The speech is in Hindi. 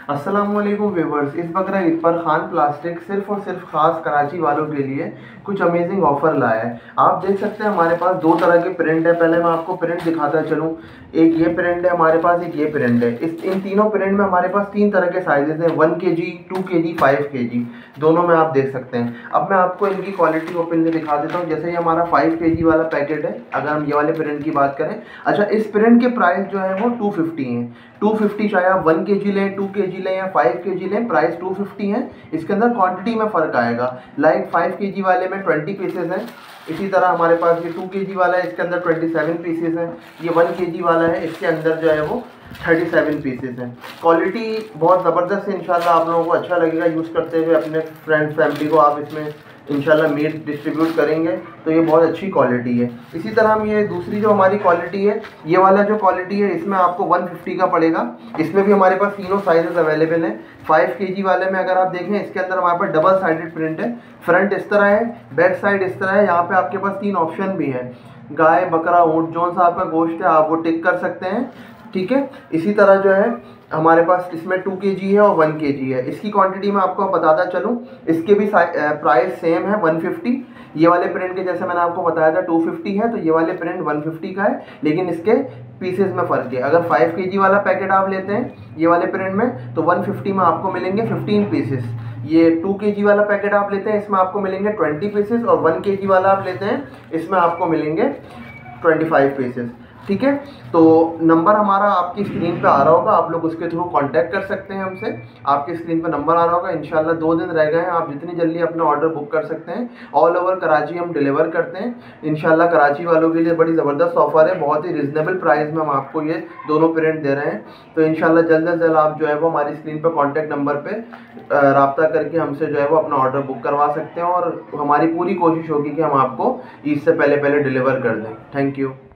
अस्सलामुअलैकुम व्यूवर्स, इस बकरा ईद पर खान प्लास्टिक सिर्फ और सिर्फ खास कराची वालों के लिए कुछ अमेजिंग ऑफर लाया है। आप देख सकते हैं हमारे पास दो तरह के प्रिंट है। पहले मैं आपको प्रिंट दिखाता चलूँ। एक ये प्रिंट है हमारे पास, एक ये प्रिंट है। इन तीनों प्रिंट में हमारे पास तीन तरह के साइजेस हैं, 1 kg, 2 kg, 5 kg, दोनों में आप देख सकते हैं। अब मैं आपको इनकी क्वालिटी ओपनली दिखा देता हूँ। जैसे ये हमारा 5 kg वाला पैकेट है, अगर हम ये वाले प्रिंट की बात करें। अच्छा, इस प्रिंट के प्राइस जो है वो 250 हैं। 250 चाहे आप 1 kg लें, 2 kg लें या 5 kg लें, प्राइस 250 है। इसके अंदर क्वांटिटी में फ़र्क आएगा। लाइक 5 kg वाले में 20 पीसेज हैं। इसी तरह हमारे पास ये 2 kg वाला है, इसके अंदर 27 पीसेज हैं। ये 1 kg वाला है, इसके अंदर जो है वो 37 पीसेज हैं। क्वालिटी बहुत ज़बरदस्त है। इंशाल्लाह आप लोगों को अच्छा लगेगा यूज़ करते हुए। अपने फ्रेंड फैमिली को आप इसमें इंशाल्लाह मीट डिस्ट्रीब्यूट करेंगे तो ये बहुत अच्छी क्वालिटी है। इसी तरह हम ये दूसरी जो हमारी क्वालिटी है, ये वाला जो क्वालिटी है, इसमें आपको 150 का पड़ेगा। इसमें भी हमारे पास तीनों साइजेस अवेलेबल हैं। 5 kg वाले में अगर आप देखें, इसके अंदर हमारे पास डबल साइडेड प्रिंट है। फ्रंट इस तरह है, बैक साइड इस तरह है। यहाँ पे आपके पास 3 ऑप्शन भी हैं, गाय, बकरा, ऊँट, जौन सा आपका गोश्त है आप वो टिक कर सकते हैं। ठीक है। इसी तरह जो है हमारे पास इसमें 2 kg है और 1 kg है। इसकी क्वांटिटी मैं आपको बताता चलूँ। इसके भी प्राइस सेम है, 150। ये वाले प्रिंट के जैसे मैंने आपको बताया था 250 है, तो ये वाले प्रिंट 150 का है, लेकिन इसके पीसेज में फ़र्क है। अगर 5 kg वाला पैकेट आप लेते हैं ये वाले प्रिंट में, तो 150 में आपको मिलेंगे 15 पीसेस। ये 2 kg वाला पैकेट आप लेते हैं, इसमें आपको मिलेंगे 20 पीसेस। और 1 kg वाला आप लेते हैं, इसमें आपको मिलेंगे 25 पीसेस। ठीक है। तो नंबर हमारा आपकी स्क्रीन पे आ रहा होगा, आप लोग उसके थ्रू कांटेक्ट कर सकते हैं हमसे। आपकी स्क्रीन पे नंबर आ रहा होगा। इंशाल्लाह 2 दिन रह गए हैं, आप जितनी जल्दी अपना ऑर्डर बुक कर सकते हैं। ऑल ओवर कराची हम डिलीवर करते हैं। इंशाल्लाह कराची वालों के लिए बड़ी ज़बरदस्त ऑफर है। बहुत ही रिजनेबल प्राइस में हम आपको ये दोनों प्रिंट दे रहे हैं। तो इंशाल्लाह जल्द से जल्द आप जो है वो हमारी स्क्रीन पर कॉन्टैक्ट नंबर पर रब्ता करके हमसे जो है वो अपना ऑर्डर बुक करवा सकते हैं। और हमारी पूरी कोशिश होगी कि हम आपको ईद से पहले डिलीवर कर दें। Thank you.